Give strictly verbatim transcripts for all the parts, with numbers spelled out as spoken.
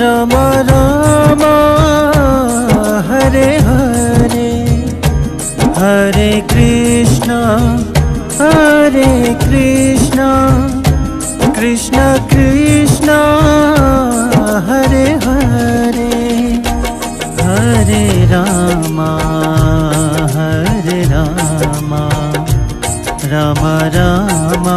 राम राम हरे हरे, हरे कृष्णा हरे कृष्णा, कृष्णा कृष्णा हरे हरे, हरे रामा हरे रामा, राम रामा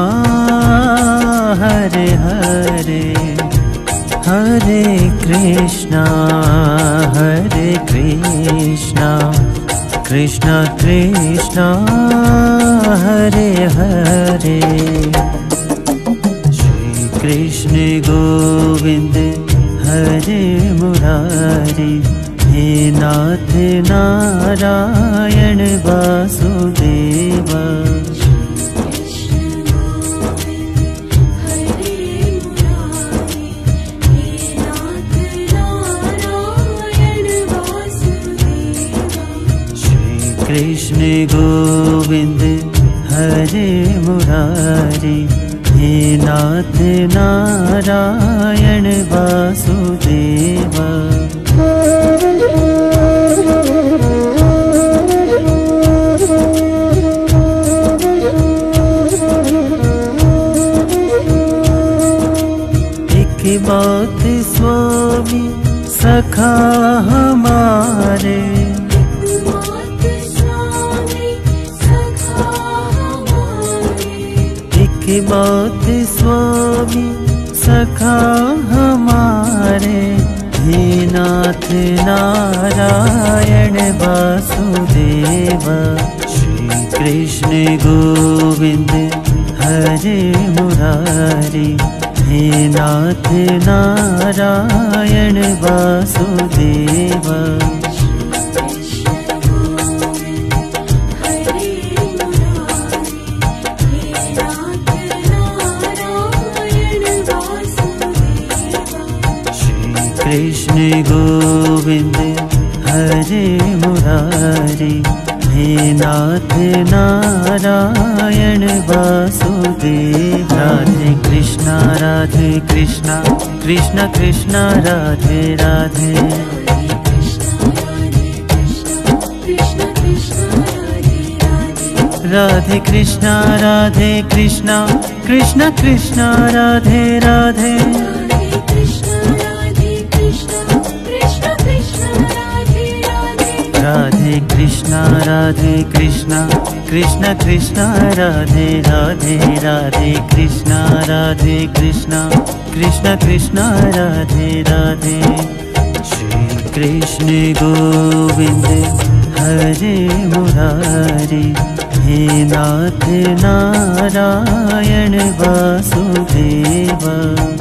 हरे हरे, हरे कृष्णा हरे कृष्णा, कृष्णा कृष्णा हरे हरे। श्री कृष्ण गोविंद हरे मुरारी, हे नाथ नारायण वासुदेवा। कृष्ण गोविंद हरे मुरारी, हे नाथ नारायण वासुदेवा। एक बात स्वामी सखा हमारे, की बात स्वामी सखा हमारे, हे नाथ नारायण वासुदेवा। श्री कृष्ण गोविंद हरे मुरारी, हे नाथ नारायण वासुदेवा। कृष्ण गोविंद हरे मुरारी, हे नाथ नारायण वासुदेव। राधे कृष्णा राधे कृष्णा, कृष्ण कृष्णा राधे राधे, राधे कृष्णा राधे कृष्णा, कृष्ण कृष्णा राधे राधे, राधे कृष्णा राधे कृष्णा, कृष्ण कृष्णा राधे राधे, राधे कृष्णा राधे कृष्णा, कृष्ण कृष्णा राधे राधे। श्री कृष्ण गोविंद हरे मुरारी, हे नाथ नारायण वासुदेवा।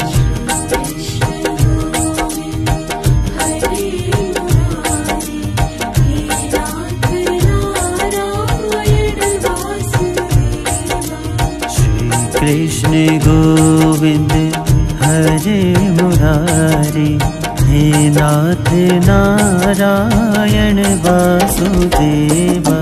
कृष्ण गोविंद हरे मुरारी, हे नाथ नारायण वासुदेवा।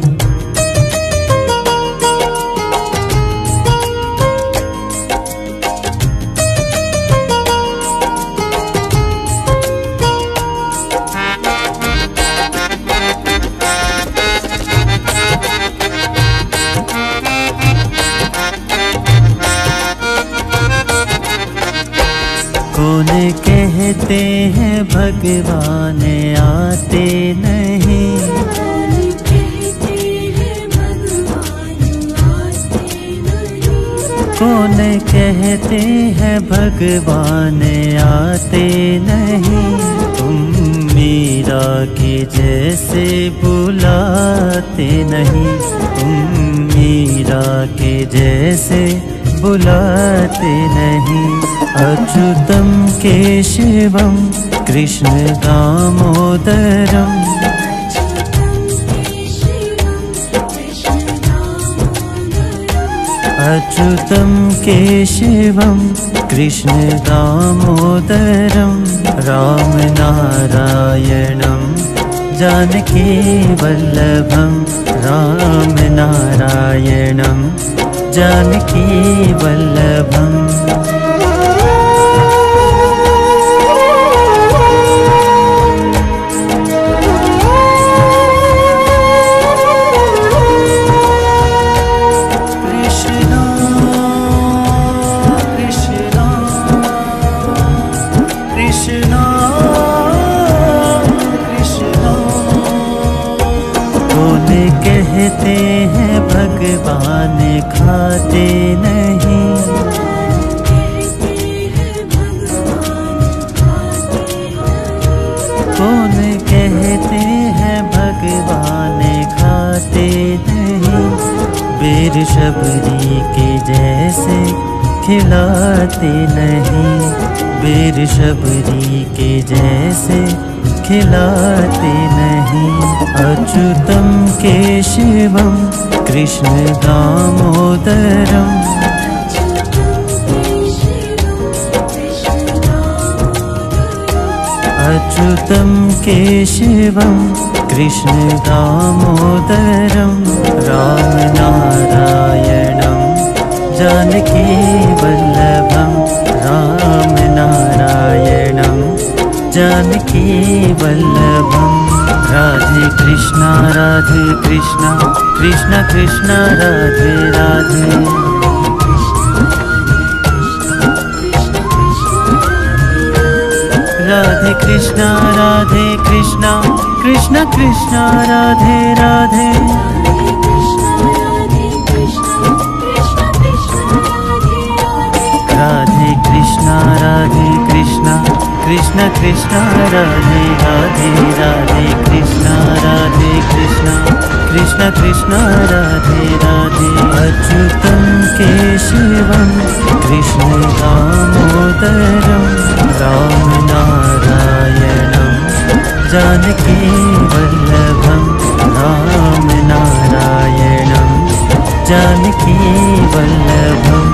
कौन कहते हैं भगवान आते नहीं, कौन कहते हैं भगवान आते नहीं। तुम मीरा के जैसे बुलाते नहीं, तुम मीरा के जैसे बुलाते नहीं। अच्युतम केशवम कृष्ण दामोदरम, अच्युतम केशवम कृष्ण दामोदरम, राम नारायणम जानकी वल्लभम, राम नारायणम जानकी वल्लभम। कहते हैं भगवान खाते नहीं, कौन कहते हैं भगवान खाते नहीं, बेर शबरी के जैसे खिलाते नहीं, बेर शबरी के जैसे खिलाते नहीं। अच्युतम केशवम कृष्ण दामोदरम, अच्युतम केशवम कृष्ण दामोदरम, राम नारायणम जानकी वल्लभम, राम नारायणम जानकी वल्लभम। राधे कृष्णा राधे कृष्णा कृष्ण कृष्ण राधे राधे, राधे कृष्णा राधे कृष्णा कृष्ण कृष्ण राधे राधे, राधे कृष्णा राधे कृष्णा कृष्ण कृष्ण राधे राधे, राधे कृष्णा राधे कृष्णा कृष्ण कृष्ण राधे राधे। अच्युतम केशवम कृष्ण दामोदरम, राम नारायणम जानकी वल्लभम, राम नारायणम जानकी वल्लभम।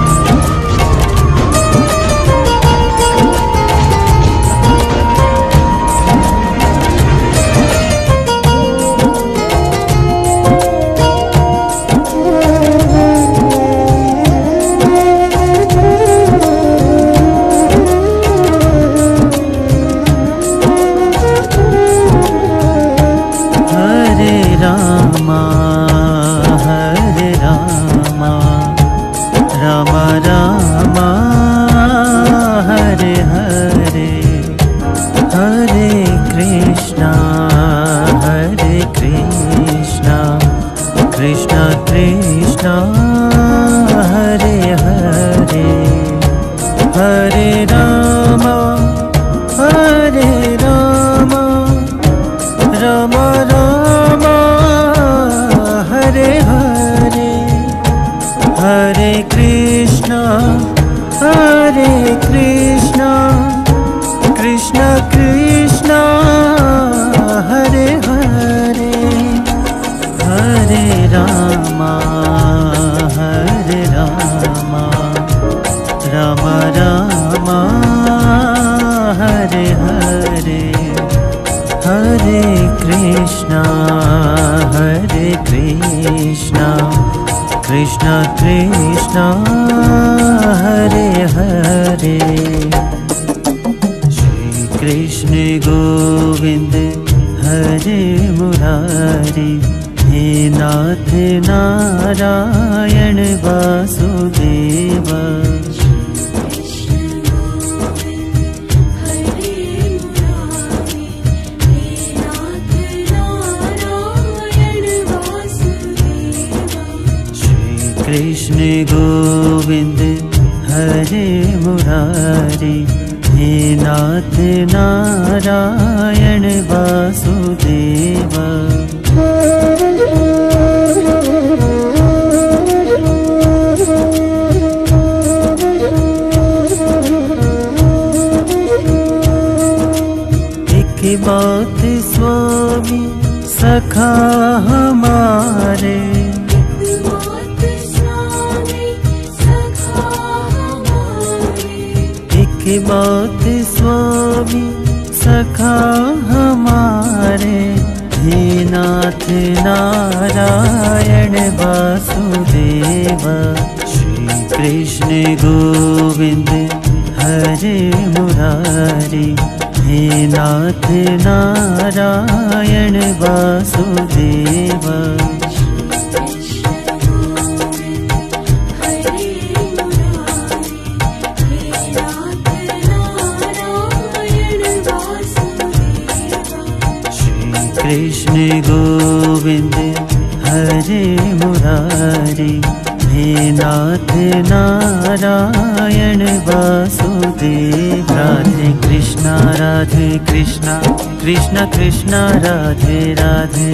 हरे मुरारी, हे नाथ नारायण वासुदेव। राधे कृष्णा राधे कृष्णा, कृष्ण कृष्णा राधे राधे।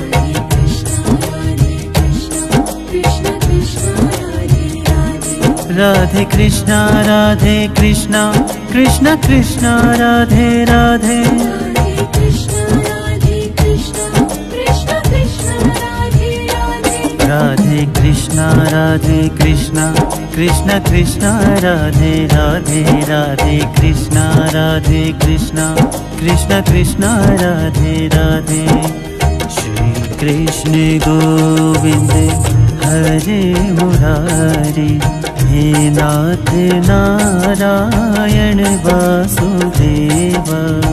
राधे कृष्णा राधे कृष्णा, कृष्ण कृष्णा राधे राधे। राधे कृष्णा राधे कृष्णा, कृष्ण कृष्णा राधे राधे। राधे कृष्णा राधे कृष्णा, कृष्ण कृष्णा राधे राधे। श्री कृष्ण गोविंद हरे मुरारी, हे नाथ नारायण वासुदेव।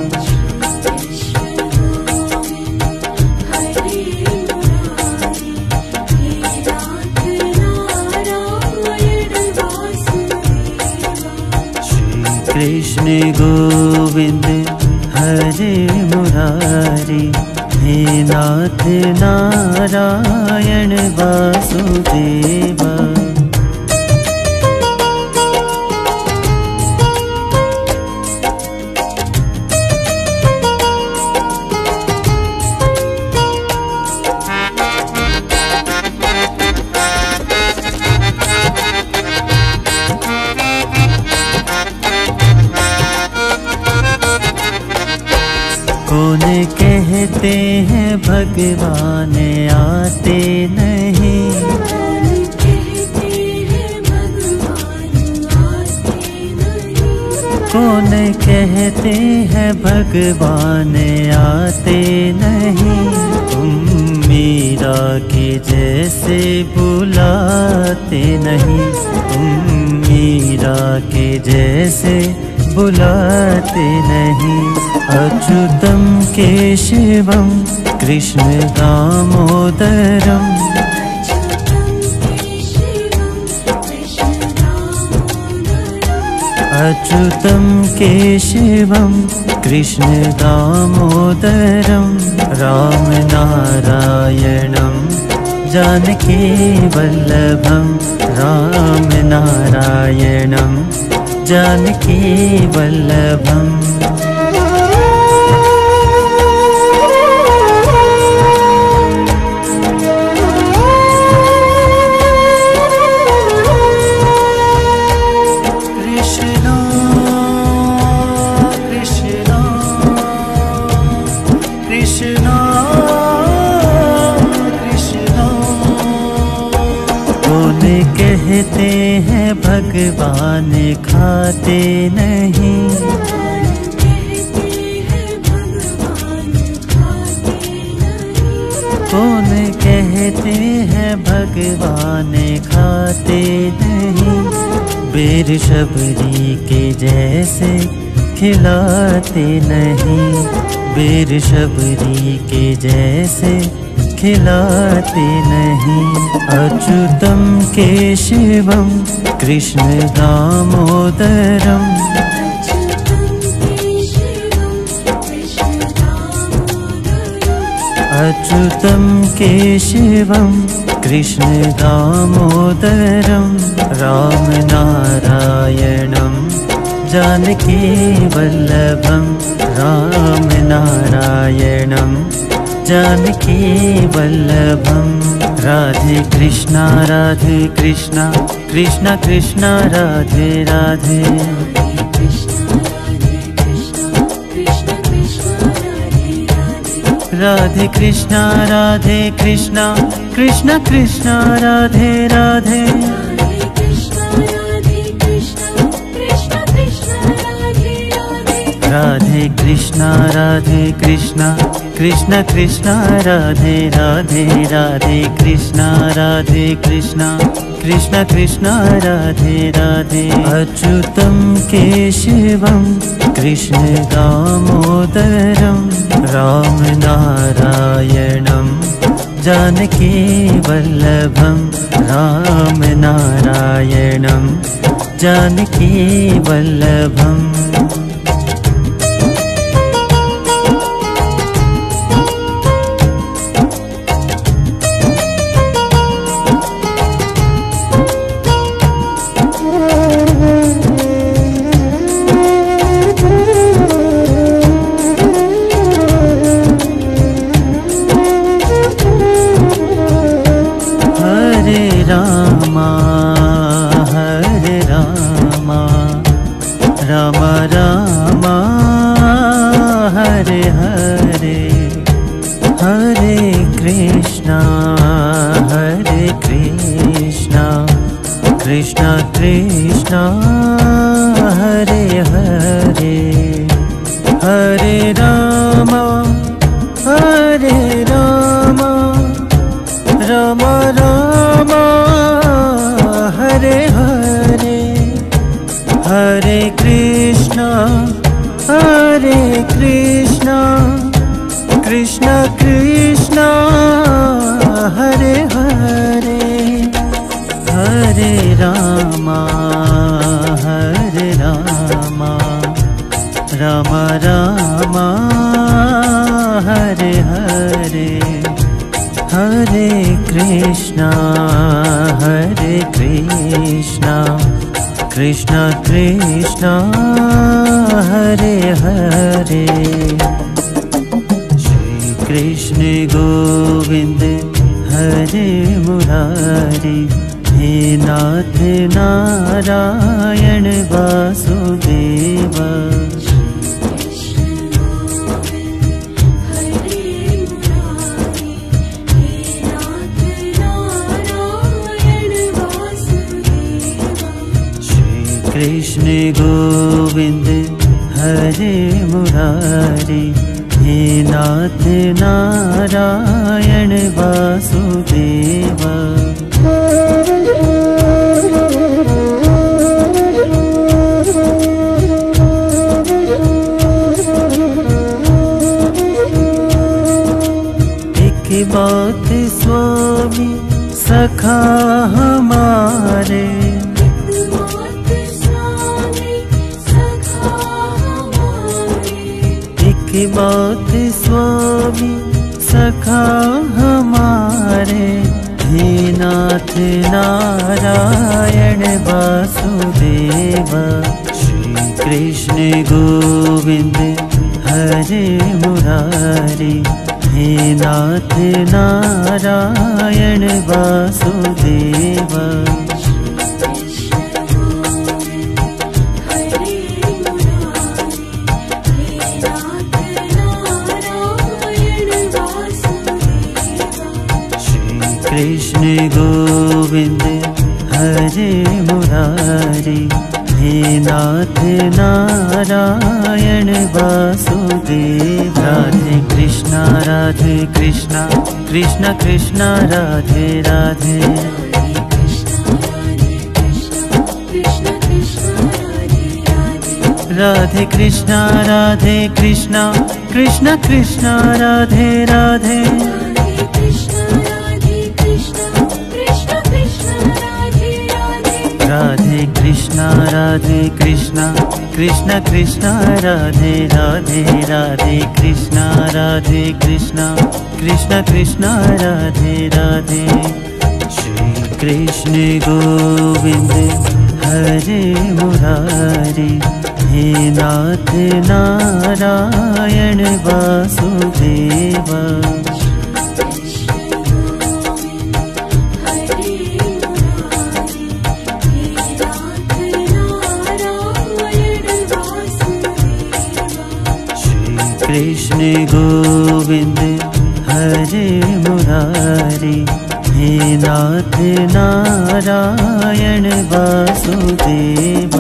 कृष्ण गोविंद हरे मुरारी, हे नाथ नारायण वासुदेव। कौन कहते हैं भगवान आते नहीं, कौन कहते हैं भगवान आते नहीं। तुम मीरा के जैसे बुलाते नहीं, तुम मीरा के जैसे बुलाते नहीं। अच्युतम केशवम कृष्ण दामोदरम, अच्युतम केशवम कृष्ण दामोदरम। राम नारायणम जानकी वल्लभम, राम नारायणम जानकी वल्लभम। कहते हैं भगवान खाते नहीं, कौन कहते हैं भगवान खाते नहीं। बेर शबरी के जैसे खिलाते नहीं, बेर शबरी के जैसे खिलाते नहीं। अच्युतम केशवम कृष्ण दामोदरम, अच्युतम केशवम कृष्ण दामोदरम। राम नारायणम जानकी वल्लभम, राम नारायणम जानकी वल्लभम। राधे कृष्णा राधे कृष्णा, कृष्ण कृष्णा राधे राधे। राधे कृष्णा राधे कृष्णा, कृष्ण कृष्णा राधे राधे। राधे कृष्णा राधे कृष्णा, कृष्ण कृष्णा राधे राधे। राधे कृष्णा राधे कृष्णा, कृष्ण कृष्णा राधे राधे। अच्युतम केशवम कृष्ण दामोदरम, राम नारायणम जानकी वल्लभम, राम नारायणम जानकी वल्लभम। कृष्णा हरे हरे हरे राम हरे राम राम राम हरे हरे हरे कृष्णा हरे कृष्णा कृष्णा कृष्णा हरे हरे हरे रामा हरे रामा राम रामा हरे हरे हरे कृष्णा हरे कृष्णा कृष्णा कृष्णा हरे हरे श्री कृष्ण गोविंद हरे मुरारी हे नाथ नारायण वासुदेव कृष्ण गोविंद हरे मुरारी हे नाथ नारायण वासुदेव एक बात स्वामी सखा हमारे की बात स्वामी सखा हमारे हे नाथ नारायण वासुदेव श्री कृष्ण गोविंद हरे मुरारी हे नाथ नारायण वासुदेव कृष्ण गोविंद हरे मुरारी हे नाथ नारायण वासुदेव राधे कृष्णा राधे कृष्णा कृष्ण कृष्णा राधे राधे राधे कृष्णा राधे कृष्णा कृष्ण कृष्णा राधे राधे राधे कृष्णा राधे कृष्णा कृष्ण कृष्णा राधे राधे राधे कृष्णा राधे कृष्णा कृष्ण कृष्णा राधे राधे श्री कृष्ण गोविंद हरे मुरारी हे नाथ नारायण वासुदेव कृष्ण गोविंद हरे मुरारी हे नाथ नारायण वासुदेव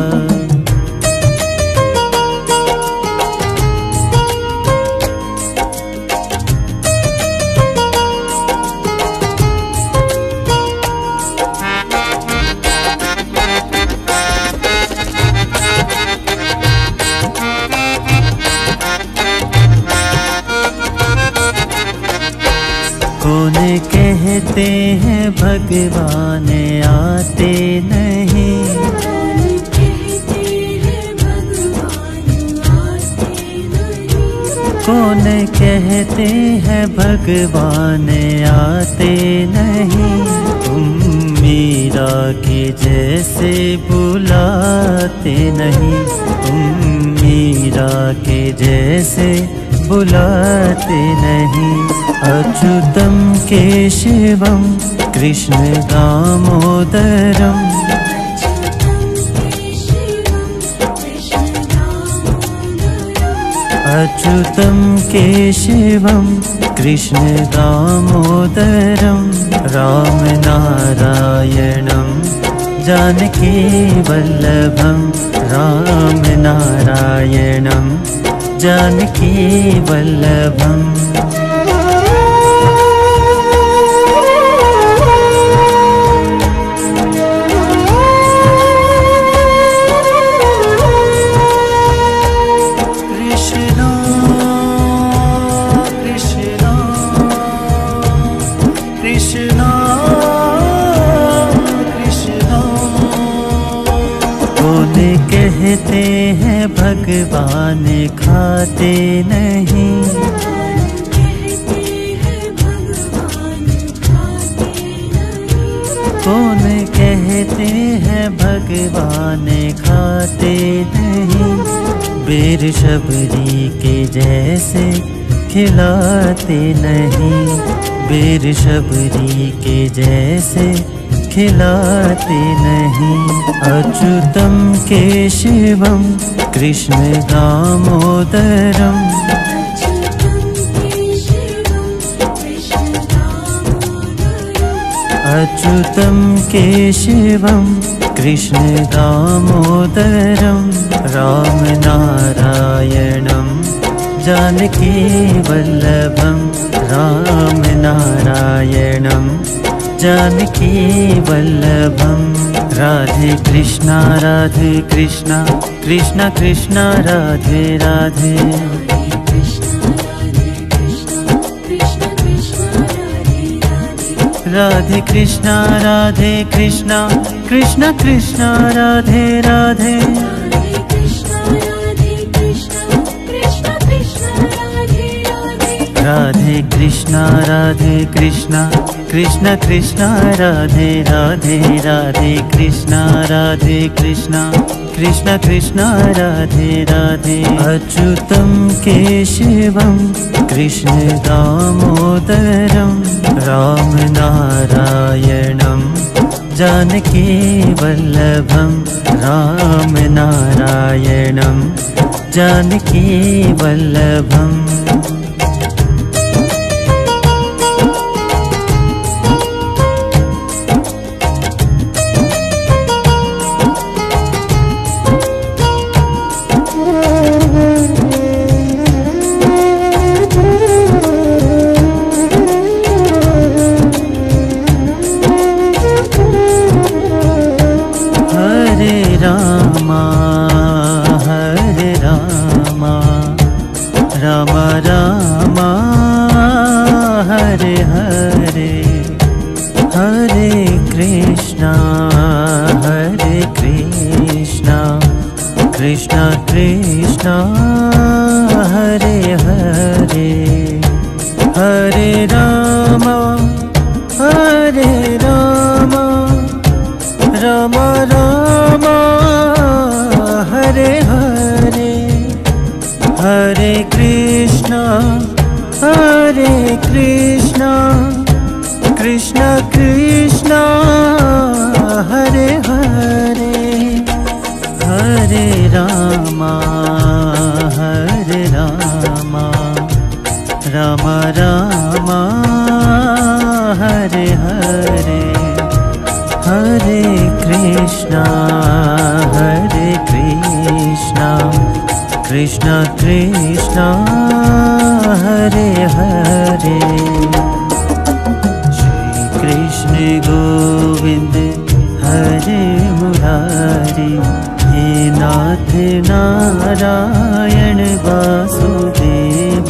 कौन कहते हैं भगवान आते नहीं कौन कहते हैं भगवान आते नहीं तुम मीरा के जैसे बुलाते नहीं तुम मीरा के जैसे बुलाते नहीं अच्युतम केशवम कृष्ण दामोदरम अच्युतम केशवम कृष्ण दामोदरम राम नारायणम जानकी वल्लभं राम नारायणं जानकी वल्लभम्। कहते हैं भगवान खाते नहीं, कौन कहते हैं भगवान खाते नहीं। बेर शबरी के जैसे खिलाते नहीं, बेर शबरी के जैसे खिलाते नहीं। अच्युतं केशवं कृष्ण दामोदरम्, अच्युतं केशवं कृष्ण दामोदरं राम नारायणं जानकी वल्लभं, राम नारायणं जानकी वल्लभं। राधे कृष्णा राधे कृष्णा कृष्णा कृष्णा राधे राधे, राधे कृष्णा राधे कृष्णा कृष्णा कृष्णा राधे राधे, राधे कृष्णा राधे कृष्णा कृष्णा कृष्णा राधे राधे, राधे कृष्णा राधे कृष्णा कृष्णा कृष्णा राधे राधे। अच्युतं केशवं कृष्ण दामोदरं राम नारायणं जानकी वल्लभं, राम नारायणं जानकी वल्लभम्। कृष्णा कृष्णा हरे हरे, हरे राम हरे राम राम राम हरे हरे, हरे कृष्णा हरे कृष्णा कृष्णा कृष्णा हरे हरे, हरे रामा हरे रामा राम रामा हरे हरे, हरे कृष्णा हरे कृष्णा कृष्णा कृष्णा हरे हरे। श्री कृष्ण गोविंद हरे मुरारी, हे नाथ नारायण वासुदेव।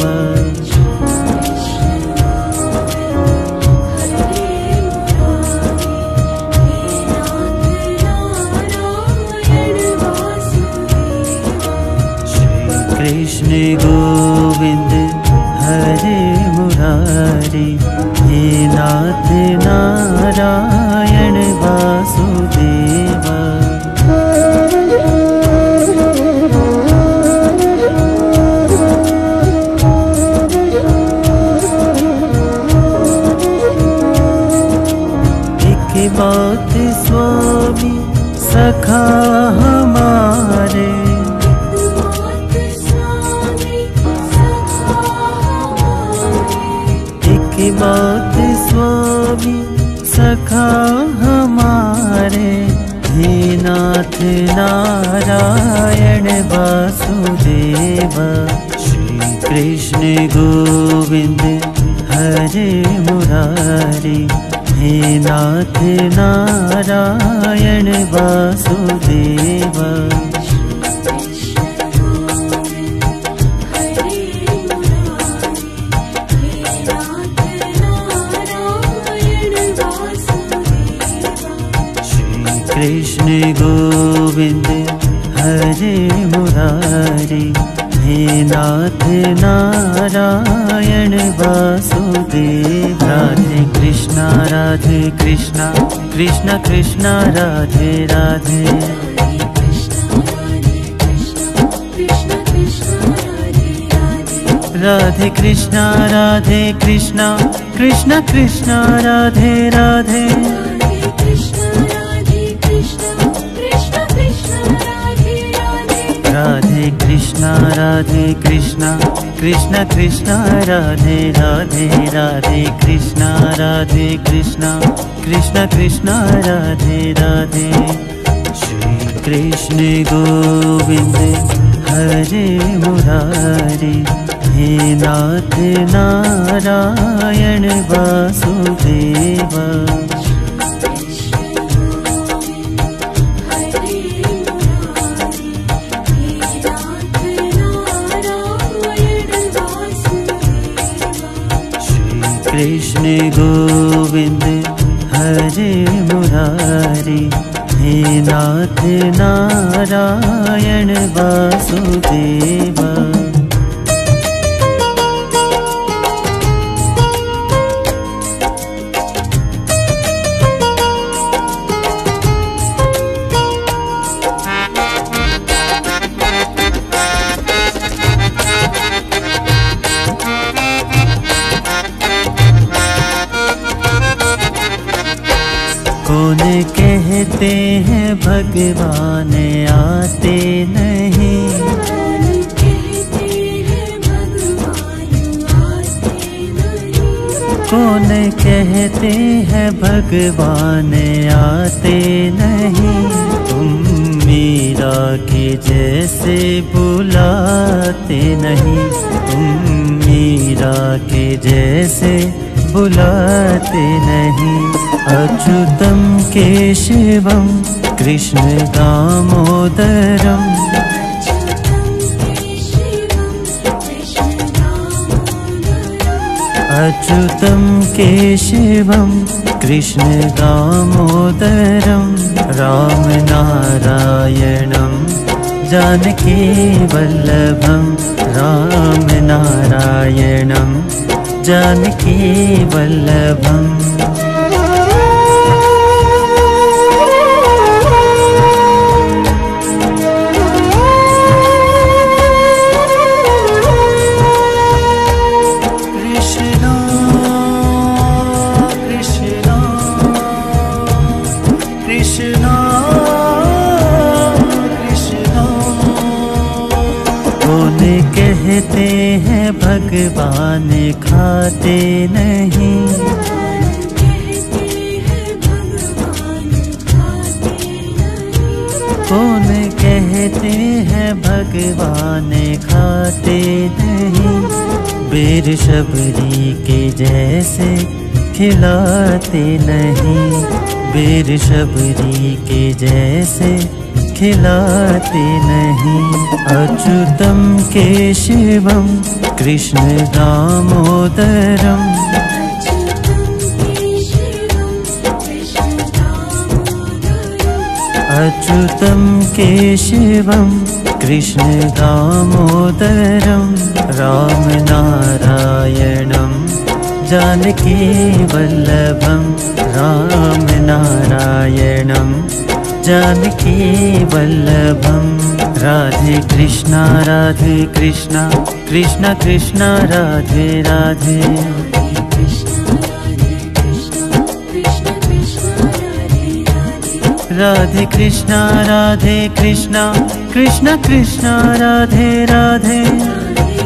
श्री कृष्ण गोविंद हरे मुरारी, हे नाथ नारायण वासुदेव। बात स्वामी सखा हमारे, एक बात स्वामी सखा हमारे, नाथ नारायण वासुदेव। श्री कृष्ण गोविंद हरे मुरारी। हे नाथ नारायण वासुदेव। कृष्ण गोविंद हरे मुरारी। हे नाथ नारायण वासुदेव। राधे कृष्णा राधे कृष्णा कृष्ण कृष्ण राधे राधे। राधे कृष्णा राधे कृष्णा कृष्ण कृष्ण राधे राधे। राधे कृष्णा राधे कृष्णा कृष्ण कृष्ण राधे राधे। राधे कृष्णा राधे कृष्णा कृष्ण कृष्ण राधे राधे। श्री कृष्ण गोविंद हरे मुरारी। हे नाथ नारायण वासुदेव। कृष्ण गोविंद हरे मुरारी। हे नाथ नारायण वासुदेव। कौन कहते हैं भगवान आते नहीं। कौन कहते हैं भगवान आते नहीं। तुम मीरा के जैसे बुलाते नहीं। तुम मीरा के जैसे बुलाते नहीं। अच्युतम केशवम कृष्ण दामोदरम। अच्युतम केशवम कृष्ण दामोदरम। राम नारायणम जानकी वल्लभम। राम नारायणम जानकी वल्लभम। कहते हैं भगवान खाते नहीं। कौन कहते हैं भगवान खाते नहीं। बेर शबरी के जैसे खिलाते नहीं। बेर शबरी के जैसे खिलाते नहीं। अच्युतम केशवम कृष्ण दामोदरम। अच्युतम केशवम कृष्ण दामोदरम। राम नारायणम जानकी वल्लभम। राम नारायणम जानकी वल्लभम। राधे कृष्णा राधे कृष्णा कृष्ण कृष्ण राधे राधे। राधे कृष्णा राधे कृष्णा कृष्ण कृष्ण राधे राधे।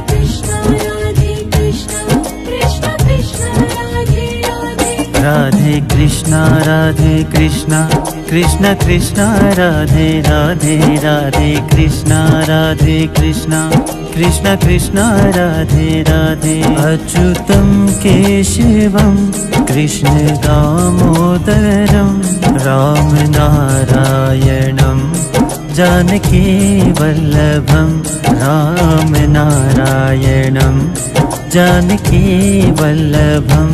राधे कृष्णा राधे कृष्णा कृष्ण कृष्ण राधे राधे राधे कृष्णा राधे कृष्णा कृष्ण कृष्ण राधे राधे अच्युतं केशवं कृष्ण दामोदरं राम नारायणं जानकी वल्लभं राम नारायणं जानकी वल्लभम्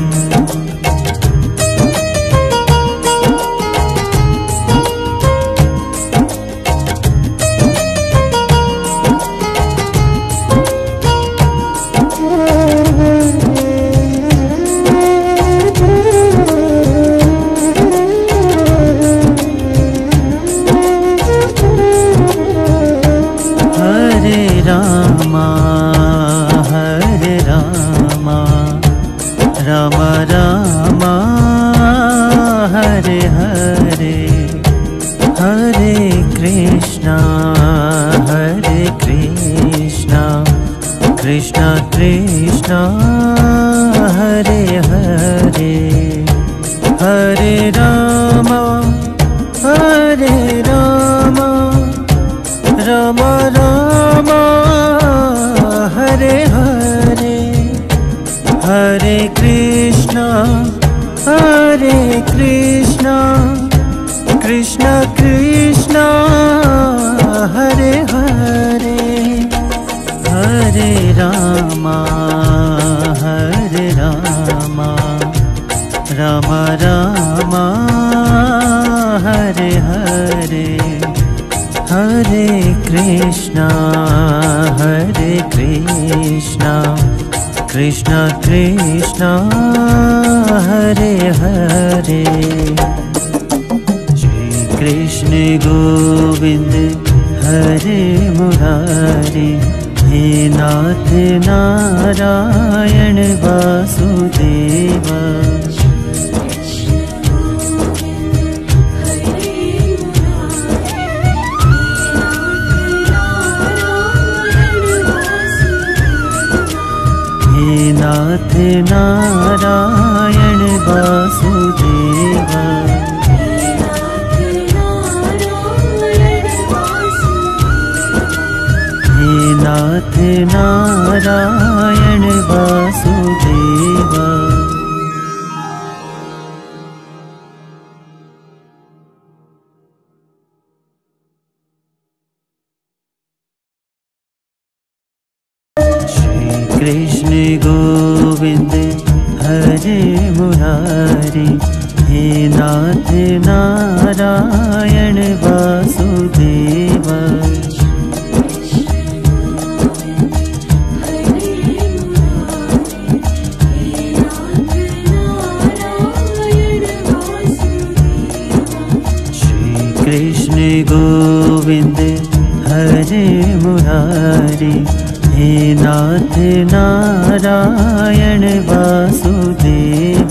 कृष्णा कृष्णा हरे हरे हरे राम हरे राम राम राम हरे हरे हरे कृष्णा हरे कृष्णा कृष्णा कृष्णा हरे हरे हरे रामा हरे रामा राम रामा हरे हरे हरे कृष्णा हरे कृष्णा कृष्णा कृष्णा हरे हरे श्री कृष्ण गोविंद हरे मुरारी हे नाथ नारायण वासुदेव हे नाथ नारायण वासुदेव नाथ नारायण वासुदेव श्री कृष्ण गोविंद हरे मुरारी हे नाथ नारायण वासुदेव कृष्ण गोविंद हरे मुरारी हे नाथ नारायण वासुदेव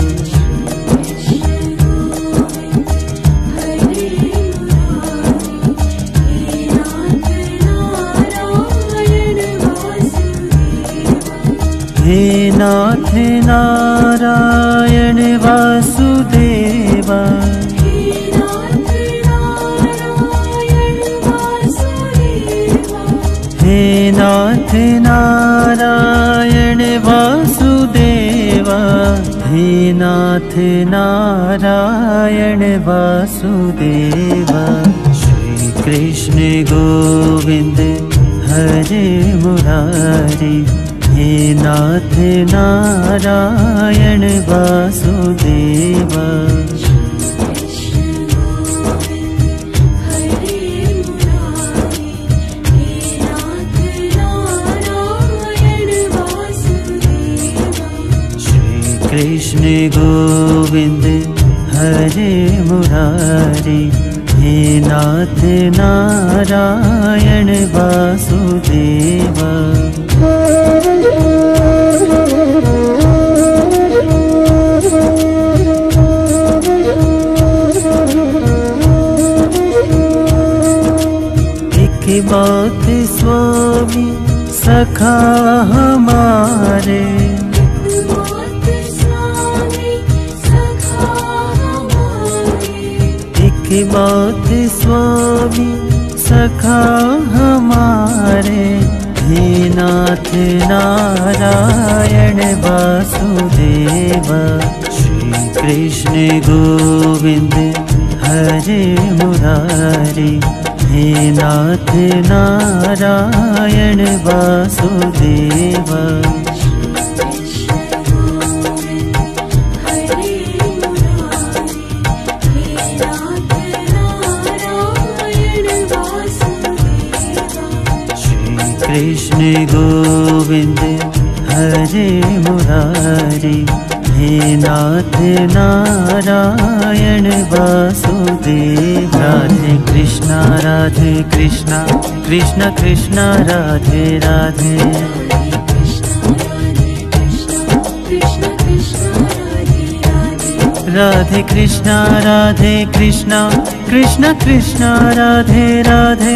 हे नाथ नारायण वासुदेव हे नाथ नारायण वासुदेव हे नाथ नारायण वासुदेव श्री कृष्ण गोविंद हरे मुरारी हे नाथ नारायण वासुदेव कृष्ण गोविंद हरे मुरारी हे नाथ नारायण वासुदेव एक बात स्वामी सखा हमारे की मौत स्वामी सखा हमारे, हे नाथ नारायण वासुदेव। श्री कृष्ण गोविंद हरे मुरारी, हे नाथ नारायण वासुदेव। कृष्ण गोविंद हरे मुरारी, हे नाथ नारायण वासुदेव। राधे कृष्णा राधे कृष्णा कृष्ण कृष्ण राधे राधे। राधे कृष्णा राधे कृष्णा कृष्ण कृष्ण राधे राधे।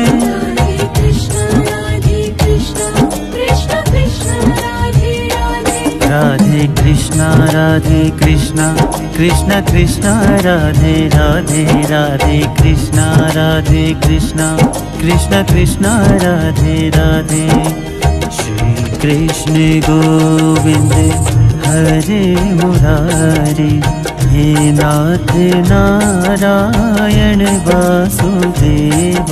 राधे कृष्णा राधे कृष्णा कृष्ण कृष्ण राधे राधे। राधे कृष्णा राधे कृष्णा कृष्ण कृष्ण राधे राधे। श्री कृष्ण गोविंद हरे मुरारी, हे नाथ नारायण वासुदेव।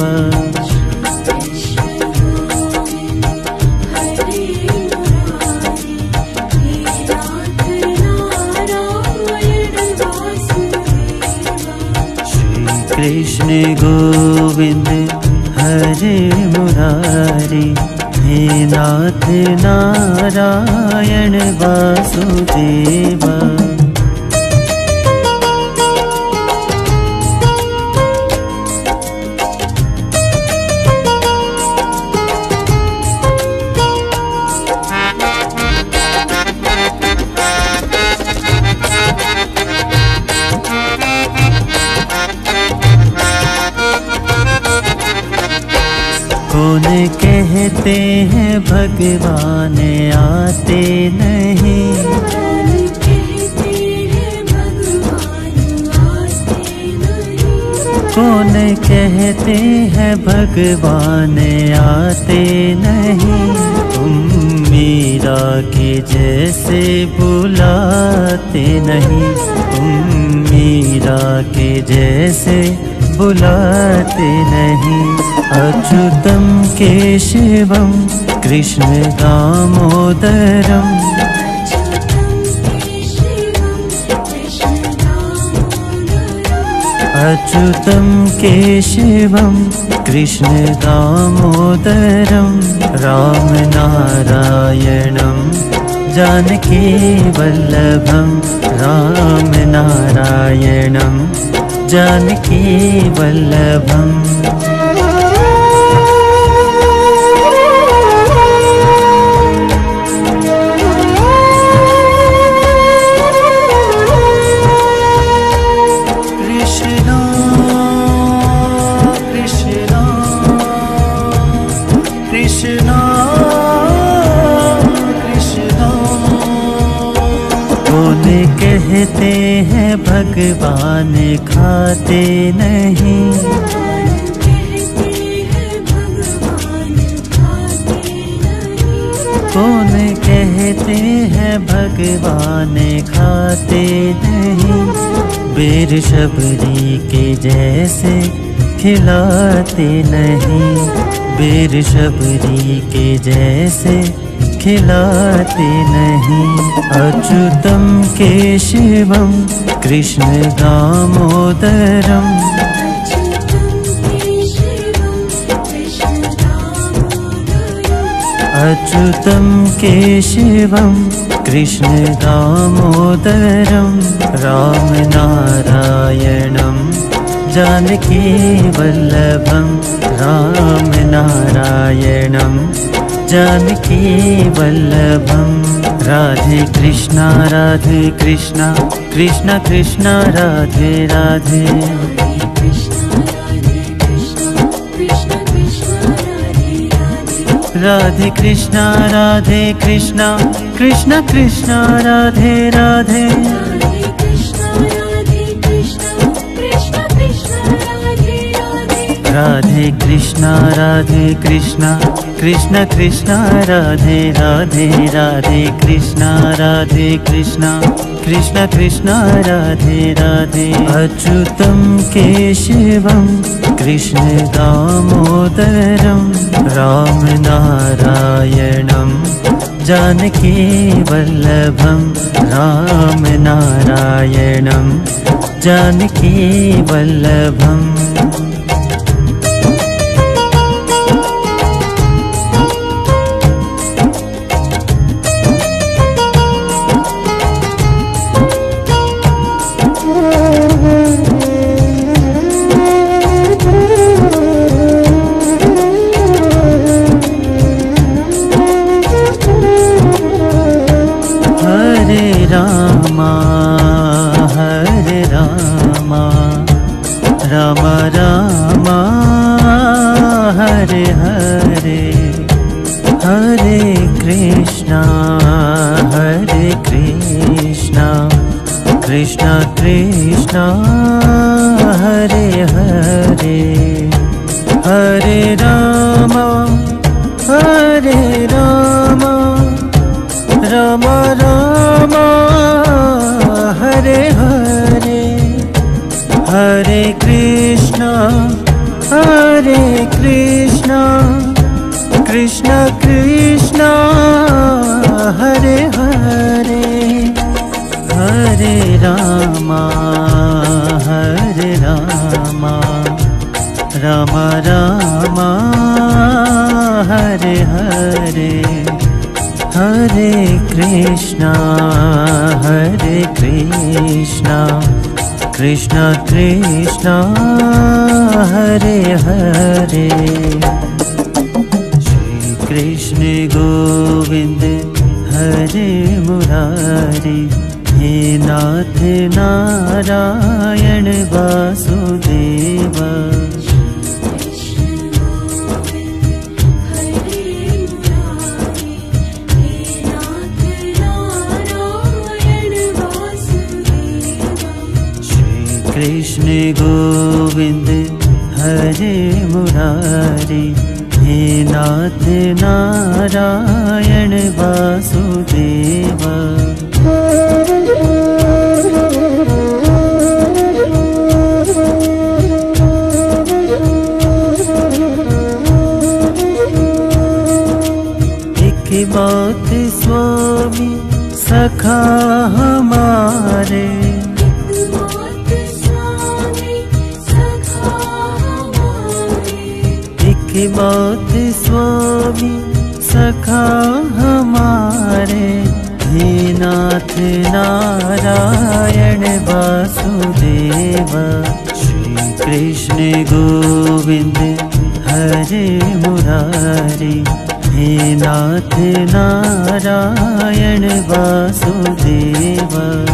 कृष्ण गोविंद हरे मुरारी, हे नाथ नारायण वासुदेव। कौन कहते हैं भगवान आते नहीं, कौन कहते हैं भगवान आते नहीं। तुम मीरा के जैसे बुलाते नहीं, तुम मीरा के जैसे बुलाते नहीं। अच्युतम केशवम कृष्ण दामोदरम, अच्युतम केशवम कृष्ण दामोदरम। राम नारायणम जानकी वल्लभम, राम नारायणम जानकी वल्लभम। कृष्णा कृष्णा कौन कहते हैं भगवान खाते नहीं, कौन कहते हैं भगवान खाते नहीं। बेर शबरी के जैसे खिलाते नहीं, बेर शबरी के जैसे खिलाते नहीं। अच्युतम केशवम कृष्ण दामोदरम, अच्युतम केशवम कृष्ण दामोदरम। राम नारायणम जानकी वल्लभम, राम नारायणम जानकी वल्लभम। राधे कृष्णा राधे कृष्णा कृष्ण कृष्ण राधे राधे। राधे कृष्णा राधे कृष्णा कृष्ण कृष्ण राधे राधे। राधे कृष्णा राधे कृष्णा कृष्ण कृष्ण राधे कृष्णा राधे कृष्णा कृष्ण कृष्णा राधे राधे राधे कृष्णा राधे कृष्णा कृष्ण कृष्णा राधे राधे अच्युतं केशवं कृष्ण दामोदरं रामनारायणं जानकी वल्लभं रामनारायणं जानकी वल्लभम् राम राम हरे हरे हरे कृष्णा हरे कृष्णा कृष्णा कृष्णा हरे हरे हरे राम हरे राम राम राम हरे हरे हरे कृष्णा हरे कृष्णा कृष्णा कृष्णा हरे हरे हरे राम हरे राम राम राम हरे हरे हरे कृष्णा हरे कृष्णा कृष्णा कृष्णा हरे हरे श्री कृष्ण गोविंद हरे मुरारी हे नाथ नारायण वासुदेव कृष्ण गोविंद हरे मुरारी हे नाथ नारायण वासुदेव एक बात स्वामी सखा हमारे की बात स्वामी सखा हमारे हे नाथ नारायण वासुदेव श्री कृष्ण गोविंद हरे मुरारी हे नाथ नारायण वासुदेव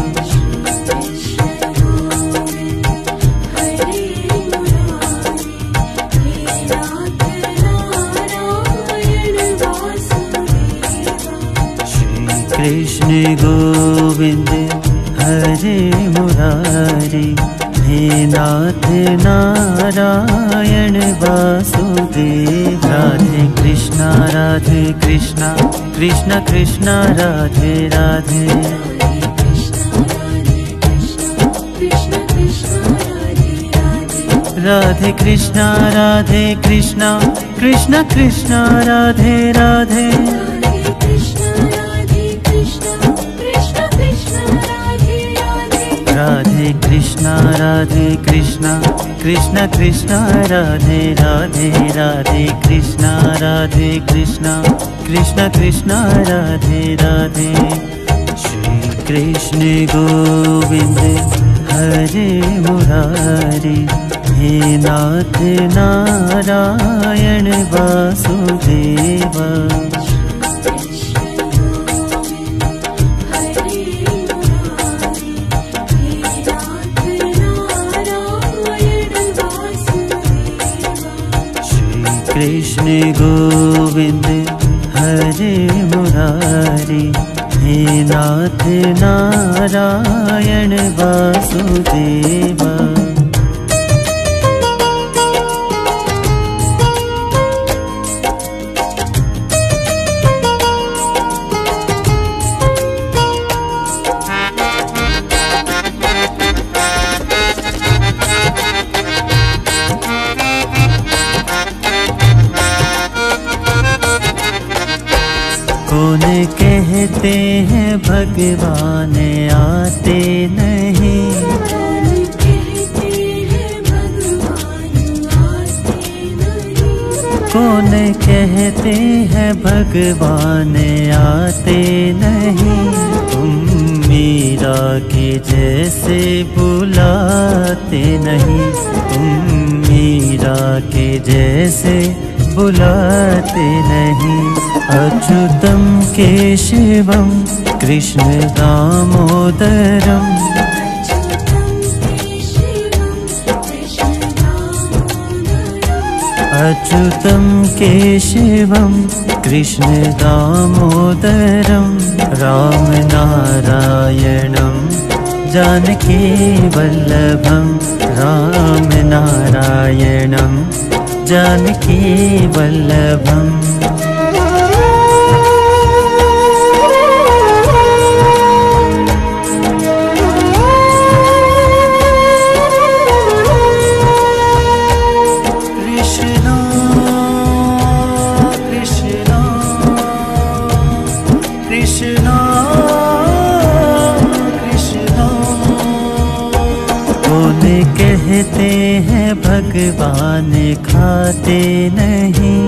कृष्ण गोविंद हरे मुरारी हे नाथ नारायण वासुदेव राधे कृष्णा राधे कृष्णा कृष्ण कृष्णा राधे राधे राधे कृष्णा राधे कृष्णा कृष्ण कृष्णा राधे राधे राधे कृष्णा राधे कृष्णा कृष्ण कृष्णा राधे राधे राधे कृष्णा राधे कृष्णा कृष्ण कृष्णा राधे राधे श्री कृष्ण गोविंद हरे मुरारी हे नाथ नारायण वासुदेव कृष्ण गोविंद हरे मुरारी हे नाथ नारायण वासुदेव कौन कहते हैं भगवान आते नहीं, कौन कहते हैं भगवान आते नहीं। तुम मीरा के जैसे बुलाते नहीं, तुम मीरा के जैसे बुलाते नहीं। अच्युतम केशवम कृष्ण दामोदरम, अच्युतम केशवम कृष्ण दामोदरम। राम नारायणम जानकी वल्लभम, राम नारायणम जानकी वल्लभम। कहते हैं भगवान खाते नहीं,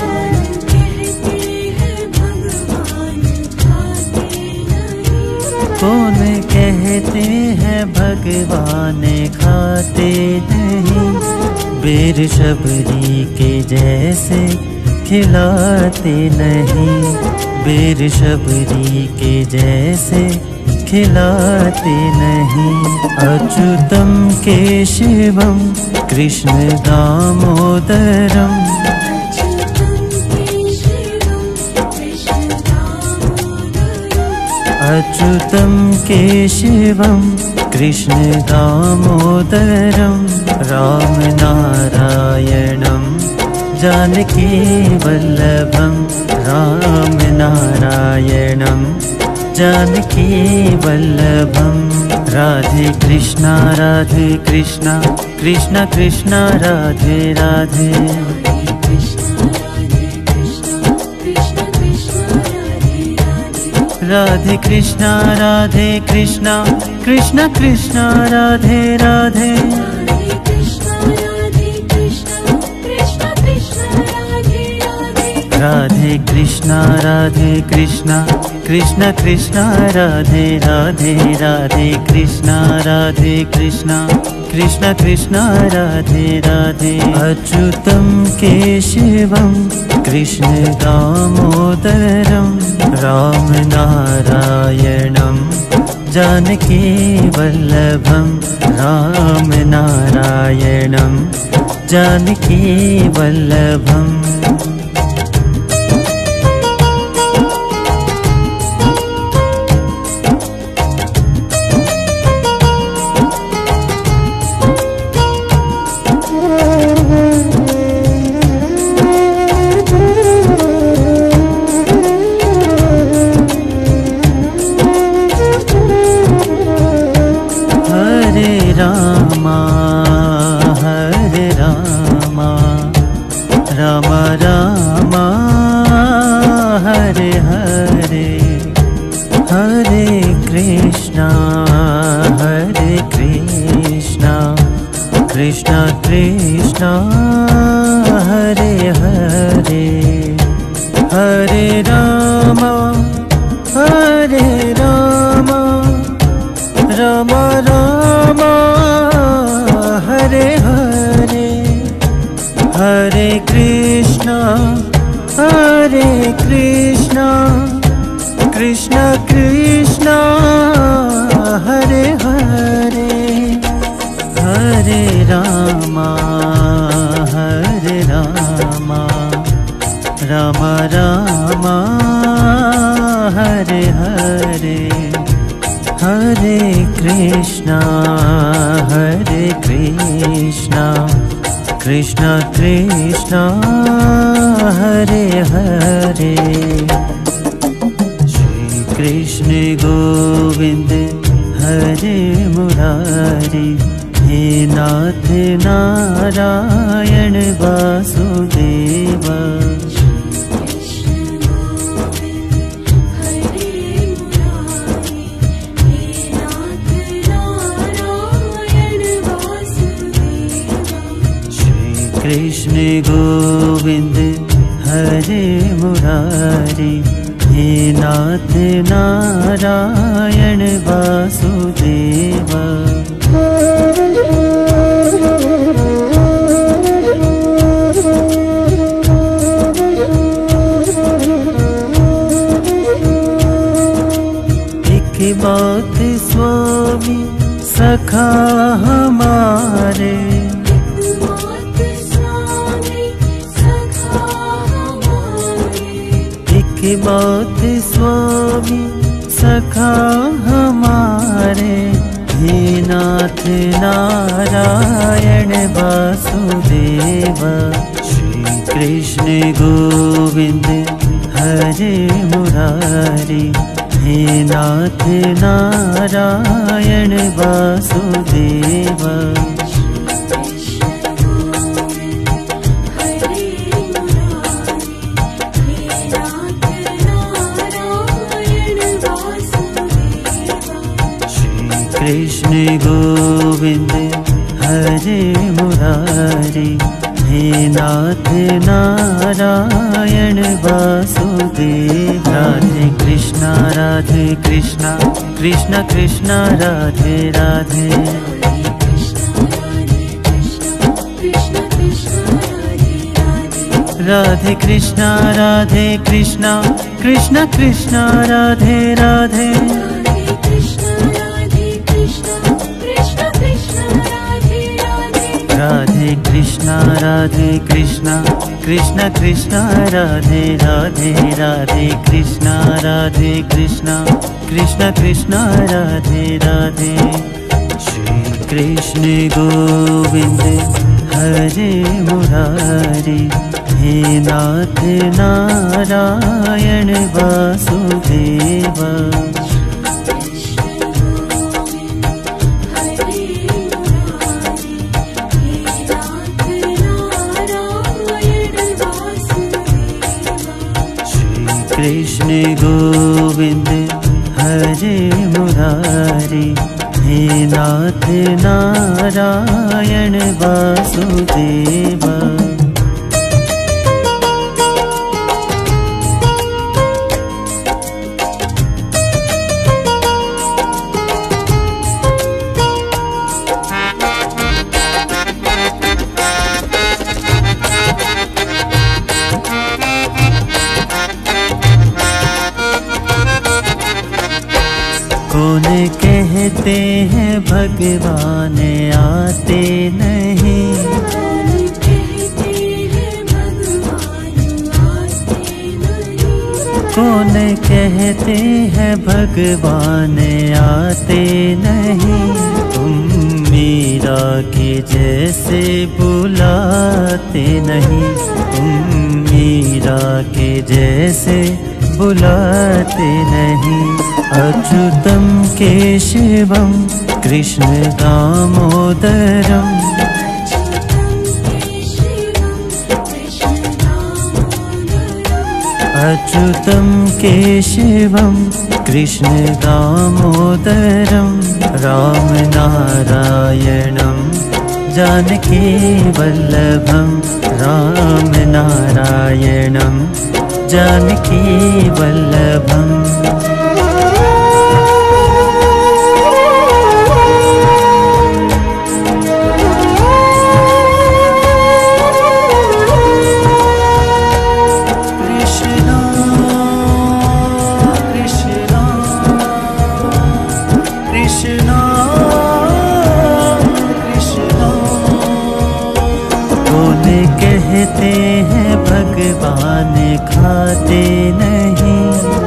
कौन कहते हैं भगवान खाते नहीं। बेर शबरी के जैसे खिलाते नहीं, बेर शबरी के जैसे खिलाते नहीं। अच्युतम केशवम कृष्ण दामोदरम, अच्युतम केशवम कृष्ण दामोदरम। राम नारायणम जानकी वल्लभम, राम नारायणम जानकी वल्लभम। राधे कृष्णा राधे कृष्णा कृष्णा कृष्णा राधे राधे, राधे कृष्णा राधे कृष्णा कृष्णा कृष्णा राधे राधे, राधे कृष्णा राधे कृष्णा कृष्णा कृष्णा राधे राधे, राधे कृष्णा राधे कृष्णा कृष्णा कृष्णा राधे राधे। अच्युतम केशवम कृष्ण दामोदरम, राम नारायणम जानकी वल्लभम, राम नारायणम जानकी वल्लभम। राम राम हरे हरे, हरे कृष्णा हरे कृष्णा कृष्णा कृष्णा हरे हरे, हरे राम हरे राम राम राम हरे हरे, हरे कृष्णा हरे कृष्णा कृष्णा कृष्णा हरे हरे, हरे रामा हरे रामा राम रामा हरे हरे, हरे कृष्णा हरे कृष्णा कृष्णा कृष्णा हरे हरे। श्री कृष्ण गोविंद हरे मुरारी, हे नाथ नारायण वासुदेवा। मुरारी, हे नाथ नारायण वासुदेवा। एक बात स्वामी सखा हमारे, एक बात स्वामी सखा हमारे, हे नाथ नारायण वासुदेवा। श्री कृष्ण गोविंद हरे मुरारी, हे नाथ नारायण वासुदेवा। कृष्ण गोविंद हरे मुरारी, हे नाथ नारायण वासुदेव। राधे कृष्णा राधे कृष्णा कृष्ण कृष्ण राधे राधे, राधे कृष्णा राधे कृष्णा कृष्ण कृष्ण राधे राधे, राधे कृष्णा राधे कृष्णा कृष्ण कृष्ण राधे राधे, राधे कृष्णा राधे कृष्णा कृष्ण कृष्ण राधे राधे। श्री कृष्ण गोविंद हरे मुरारी, हे नाथ नारायण वासुदेवा। कृष्ण गोविंद हरे मुरारी, हे नाथ नारायण वासुदेवा। कौन कहते हैं भगवान आते नहीं, कौन कहते हैं भगवान आते नहीं। तुम मीरा के जैसे बुलाते नहीं, तुम मीरा के जैसे बुलाते नहीं। अच्युतम केशवम कृष्ण दामोदरम, अच्युतम केशवम कृष्ण दामोदरम, राम नारायणम जानकी वल्लभम, राम नारायणम जानकी वल्लभम। कहते हैं भगवान खाते नहीं,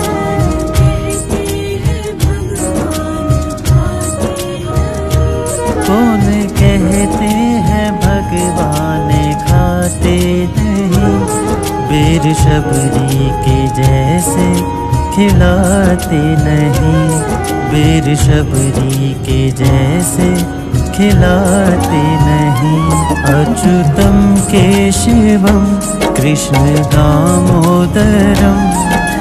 कौन कहते हैं भगवान खाते नहीं। बेर शबरी के जैसे खिलाते नहीं, बेर शबरी के जैसे खिलाते नहीं। अच्युतम केशवम कृष्ण दामोदरम,